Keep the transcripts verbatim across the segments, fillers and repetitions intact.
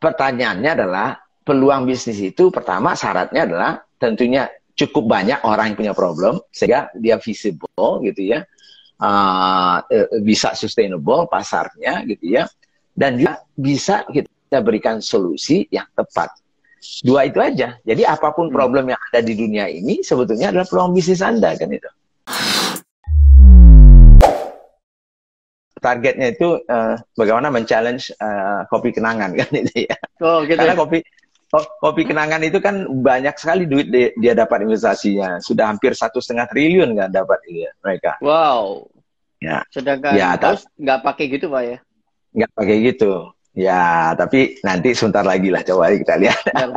pertanyaannya adalah peluang bisnis itu pertama syaratnya adalah tentunya cukup banyak orang yang punya problem sehingga dia visible gitu ya, uh, bisa sustainable pasarnya gitu ya, dan juga bisa kita berikan solusi yang tepat. Dua itu aja. Jadi apapun problem yang ada di dunia ini sebetulnya adalah peluang bisnis Anda kan itu. Targetnya itu uh, bagaimana men-challenge uh, kopi kenangan kan itu ya. Oh, gitu. Karena kopi kopi kenangan itu kan banyak sekali duit dia, dia dapat investasinya. Sudah hampir satu setengah triliun kan dapat dia, mereka. Wow. Ya. Sedangkan ya, terus nggak pakai gitu Pak ya? Nggak pakai gitu. Ya, tapi nanti sebentar lagi lah coba kita lihat.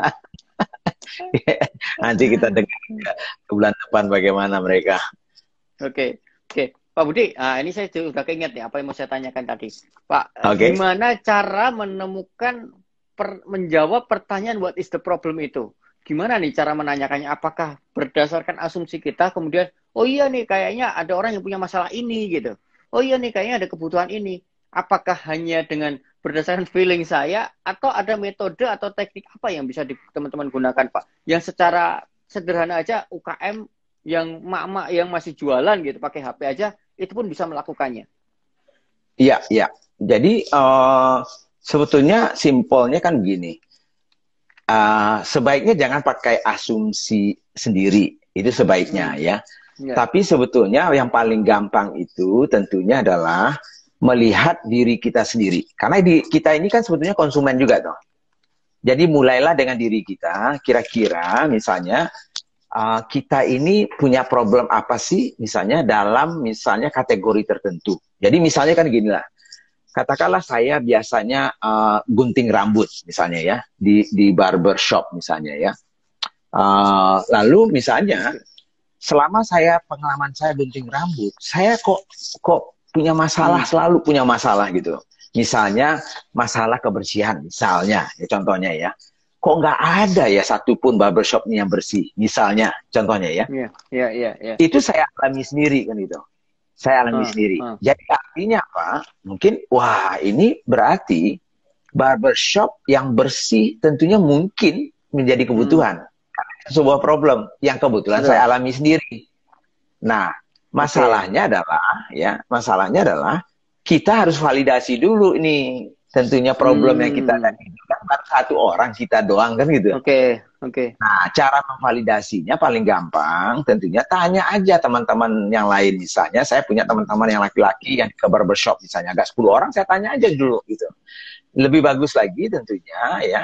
Nanti kita dengar ke bulan depan bagaimana mereka. Oke, oke. Pak Budi, nah ini saya sudah keinget nih apa yang mau saya tanyakan tadi. Pak, Okay. Gimana cara menemukan, per, menjawab pertanyaan what is the problem itu? Gimana nih cara menanyakannya? Apakah berdasarkan asumsi kita, kemudian, oh iya nih kayaknya ada orang yang punya masalah ini gitu. Oh iya nih kayaknya ada kebutuhan ini. Apakah hanya dengan berdasarkan feeling saya, atau ada metode atau teknik apa yang bisa teman-teman gunakan Pak? Yang secara sederhana aja U K M yang mak-mak yang masih jualan gitu pakai H P aja itu pun bisa melakukannya. Iya, iya. Jadi uh, sebetulnya simpelnya kan begini. Uh, sebaiknya jangan pakai asumsi sendiri. Itu sebaiknya hmm. ya. ya. Tapi sebetulnya yang paling gampang itu tentunya adalah melihat diri kita sendiri. Karena di, kita ini kan sebetulnya konsumen juga toh. Jadi mulailah dengan diri kita. Kira-kira misalnya uh, kita ini punya problem apa sih misalnya dalam misalnya kategori tertentu. Jadi misalnya kan gini lah. Katakanlah saya biasanya uh, gunting rambut misalnya ya di di barber shop misalnya ya. Uh, lalu misalnya selama saya pengalaman saya gunting rambut, saya kok kok punya masalah, hmm. selalu punya masalah gitu. Misalnya masalah kebersihan misalnya, ya contohnya ya. Kok nggak ada ya satupun barbershop yang bersih, misalnya contohnya ya. Iya, iya, iya. Ya. Itu saya alami sendiri kan itu. Saya alami hmm. sendiri. Hmm. Jadi artinya apa? Mungkin, wah ini berarti barbershop yang bersih tentunya mungkin menjadi kebutuhan. Hmm. Sebuah problem yang kebetulan Betul. saya alami sendiri. Nah, masalahnya okay. adalah ya, masalahnya adalah kita harus validasi dulu ini. Tentunya problem hmm. yang kita ada itu kan satu orang kita doang kan gitu. Oke, okay. oke. Okay. Nah, cara memvalidasinya paling gampang tentunya tanya aja teman-teman yang lain. Misalnya saya punya teman-teman yang laki-laki yang ke barbershop misalnya agak sepuluh orang, saya tanya aja dulu gitu. Lebih bagus lagi tentunya ya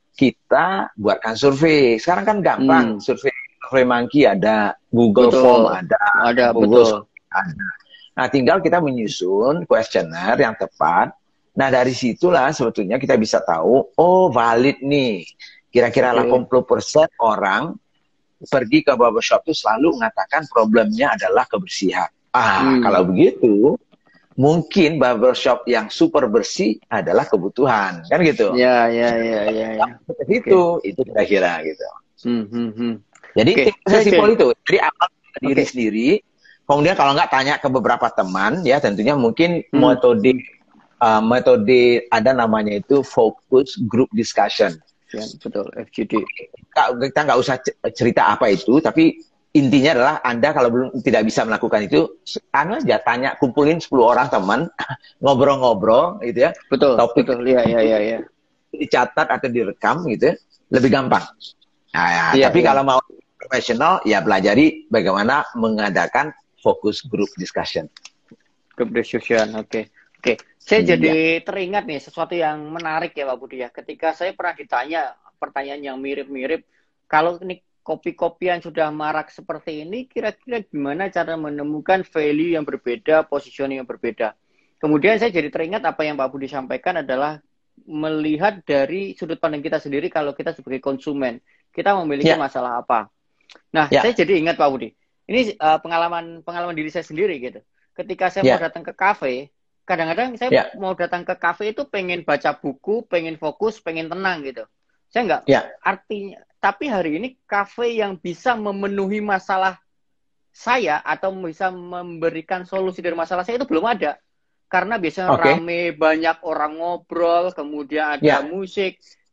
kita buatkan survei. Sekarang kan gampang hmm. survei. Survei Monkey ada, Google betul. Form ada, ada Google betul. ada. Nah, tinggal kita menyusun kuesioner yang tepat. Nah, dari situlah sebetulnya kita bisa tahu, oh valid nih. Kira-kira okay. delapan puluh persen orang pergi ke barbershop itu selalu mengatakan problemnya adalah kebersihan. Ah, hmm. kalau begitu, mungkin barbershop yang super bersih adalah kebutuhan, kan gitu. Ya, ya, ya, ya. ya. Itu, okay. itu kira-kira gitu. Hmm, hmm, hmm. Jadi okay. sesimpel okay. itu. Jadi awal diri okay. sendiri, kemudian kalau nggak tanya ke beberapa teman, ya tentunya mungkin hmm. metode uh, metode ada namanya itu focus group discussion. Ya, betul, F G D. Kita, kita nggak usah cerita apa itu, tapi intinya adalah Anda kalau belum tidak bisa melakukan itu, anu aja tanya, kumpulin sepuluh orang teman, ngobrol-ngobrol, gitu ya. Betul, topik betul, ya, ya, ya, ya. dicatat atau direkam, gitu ya, lebih gampang. Nah, ya, tapi ya. kalau mau profesional, ya pelajari bagaimana mengadakan focus group discussion. Group discussion, oke. Okay. Oke, okay. saya hmm, jadi ya. teringat nih sesuatu yang menarik ya Pak Budi ya. Ketika saya pernah ditanya pertanyaan yang mirip-mirip, kalau ini kopi-kopian sudah marak seperti ini, kira-kira gimana cara menemukan value yang berbeda, positioning yang berbeda. Kemudian saya jadi teringat apa yang Pak Budi sampaikan adalah melihat dari sudut pandang kita sendiri kalau kita sebagai konsumen, kita memiliki ya. masalah apa. Nah, ya. saya jadi ingat Pak Budi, ini uh, pengalaman pengalaman diri saya sendiri gitu. Ketika saya ya. mau datang ke kafe, kadang-kadang saya ya. mau datang ke kafe itu pengen baca buku, pengen fokus, pengen tenang gitu. Saya nggak, ya. artinya, tapi hari ini kafe yang bisa memenuhi masalah saya atau bisa memberikan solusi dari masalah saya itu belum ada. Karena biasanya okay. rame, banyak orang ngobrol, kemudian ada ya. musik.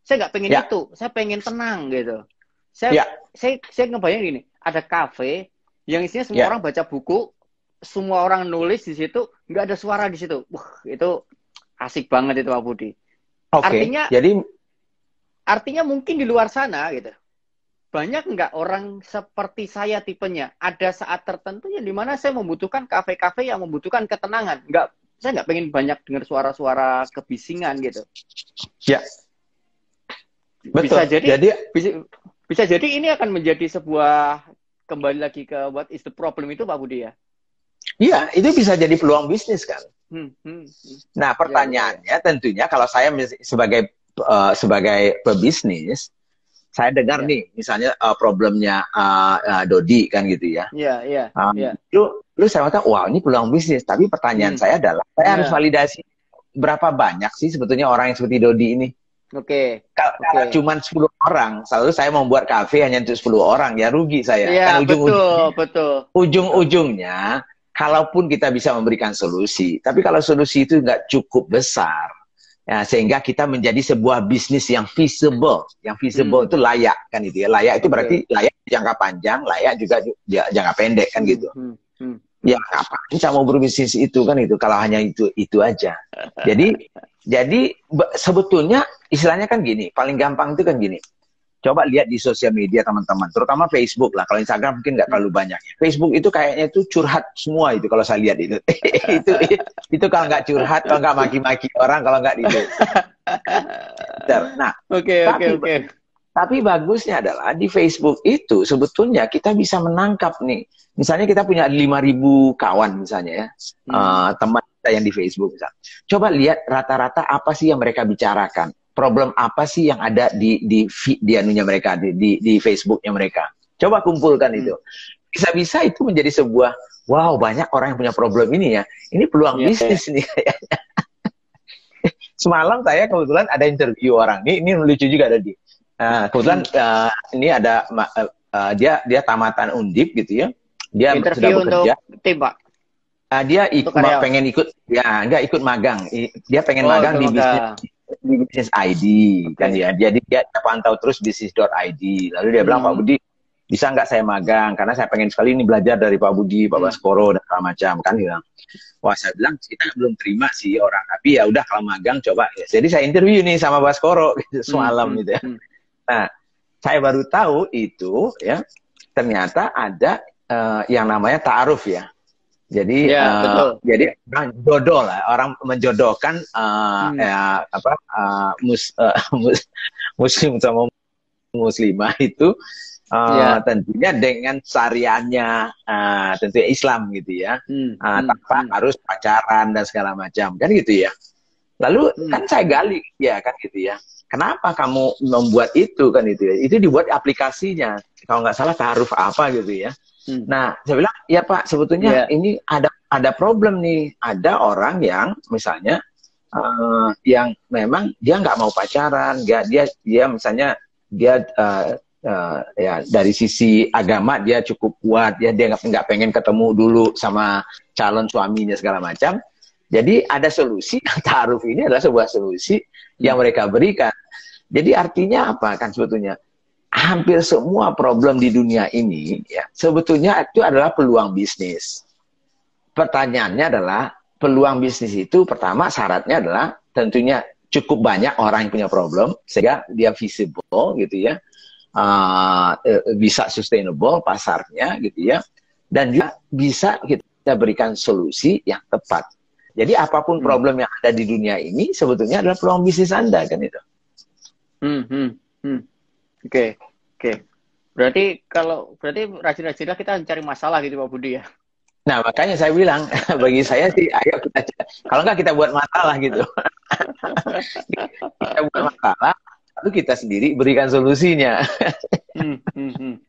Saya nggak pengen Ya. itu, saya pengen tenang gitu. Saya Ya. saya saya ngebayang gini, ada kafe yang isinya semua Ya. orang baca buku, semua orang nulis di situ, nggak ada suara di situ. Wah, itu asik banget itu Pak Budi. Oke. Artinya Jadi artinya mungkin di luar sana gitu. Banyak nggak orang seperti saya tipenya? Ada saat tertentu yang dimana saya membutuhkan kafe-kafe yang membutuhkan ketenangan. Nggak, saya nggak pengen banyak dengar suara-suara kebisingan gitu. ya. Betul. Bisa jadi, Jadi bisa, bisa jadi ini akan menjadi sebuah, kembali lagi ke what is the problem itu Pak Budi ya? iya, itu bisa jadi peluang bisnis kan. Hmm, hmm, hmm. Nah, pertanyaannya tentunya kalau saya mis- sebagai uh, sebagai pebisnis, saya dengar Ya. nih, misalnya uh, problemnya uh, uh, Dodi kan gitu ya. Iya, iya, Um, iya. Lu, lu saya kata, wah ini peluang bisnis. Tapi pertanyaan Hmm. saya adalah, saya Ya. harus validasi berapa banyak sih sebetulnya orang yang seperti Dodi ini. Oke. Kalau, kalau Oke. cuma sepuluh orang, selalu saya membuat kafe hanya untuk sepuluh orang, ya rugi saya. Iya, Kan ujung-ujung, betul, betul. ujung-ujungnya, kalaupun kita bisa memberikan solusi, tapi kalau solusi itu nggak cukup besar, ya, sehingga kita menjadi sebuah bisnis yang feasible, yang feasible Hmm. itu layak kan itu ya. Layak itu Oke. berarti layak jangka panjang, layak juga ju- ja- jangka pendek kan gitu. Hmm, hmm, hmm. Ya ngapain kita mau berbisnis itu kan itu kalau hanya itu itu aja. Jadi jadi be- sebetulnya istilahnya kan gini, paling gampang itu kan gini. Coba lihat di sosial media teman-teman, terutama Facebook lah. Kalau Instagram mungkin nggak terlalu banyak. Facebook itu kayaknya itu curhat semua itu kalau saya lihat itu. itu itu kalau nggak curhat, kalau nggak maki-maki orang, kalau nggak itu. Nah, Oke, oke, tapi oke. tapi bagusnya adalah di Facebook itu sebetulnya kita bisa menangkap nih. Misalnya kita punya lima ribu kawan misalnya ya, Hmm. eh, teman kita yang di Facebook misalnya. Coba lihat rata-rata apa sih yang mereka bicarakan. Problem apa sih yang ada di di feed di anunya mereka di di, di Facebooknya mereka. Coba kumpulkan Hmm. itu. Bisa-bisa itu menjadi sebuah wow, banyak orang yang punya problem ini ya. Ini peluang Iya, bisnis nih kayaknya. Semalam saya kebetulan ada interview orang. Ini ini lucu juga ada di. Nah, kebetulan uh, ini ada ma- uh, uh, dia dia tamatan Undip gitu ya. Dia sudah Interview untuk bekerja. tim, Pak. Uh, dia ikut Untuk karyawan. pengen ikut ya enggak ikut magang. I- Dia pengen Oh, magang di ikut bisnis magang. di bisnis I D kan Oke. ya. Jadi dia pantau terus bisnis dot I D. Lalu dia bilang, Hmm. Pak Budi, bisa nggak saya magang? Karena saya pengen sekali ini belajar dari Pak Budi, Pak Hmm. Baskoro dan segala macam kan dia bilang. Wah, saya bilang kita belum terima sih orang, tapi ya udah kalau magang coba. Jadi saya interview nih sama Baskoro gitu, semalam Hmm, gitu ya. hmm. Nah, saya baru tahu itu ya ternyata ada eh, yang namanya ta'aruf ya. Jadi Ya, eh, betul. jadi orang jodoh lah, orang menjodohkan eh, Hmm. ya, apa eh, mus, eh, mus- muslim sama muslimah itu eh, Ya. tentunya dengan syariahnya eh, tentunya Islam gitu ya. Hmm, Ah, hmm, tanpa hmm. harus pacaran dan segala macam kan gitu ya. Lalu Hmm. kan saya gali ya kan gitu ya. Kenapa kamu membuat itu kan itu ya? Itu dibuat aplikasinya. Kalau nggak salah taruh apa gitu ya. Hmm. Nah, saya bilang, ya Pak, sebetulnya Ya. ini ada ada problem nih. Ada orang yang misalnya eh, yang memang dia nggak mau pacaran, dia dia dia misalnya dia eh, eh, ya dari sisi agama dia cukup kuat, dia dia nggak nggak pengen ketemu dulu sama calon suaminya segala macam. Jadi ada solusi, ta'aruf ini adalah sebuah solusi yang mereka berikan. Jadi artinya apa kan sebetulnya? Hampir semua problem di dunia ini ya sebetulnya itu adalah peluang bisnis. Pertanyaannya adalah peluang bisnis itu pertama syaratnya adalah tentunya cukup banyak orang yang punya problem sehingga dia visible gitu ya. Uh, bisa sustainable pasarnya gitu ya. Dan juga bisa kita berikan solusi yang tepat. Jadi apapun problem yang ada di dunia ini sebetulnya adalah peluang bisnis Anda kan itu. Hmm, hmm, hmm. Oke, oke. Berarti kalau berarti rajin-rajinlah kita mencari masalah gitu Pak Budi ya. Nah makanya saya bilang bagi saya sih ayo kita kalau nggak kita buat masalah gitu. Kita buat masalah lalu kita sendiri berikan solusinya. Hmm, hmm, hmm.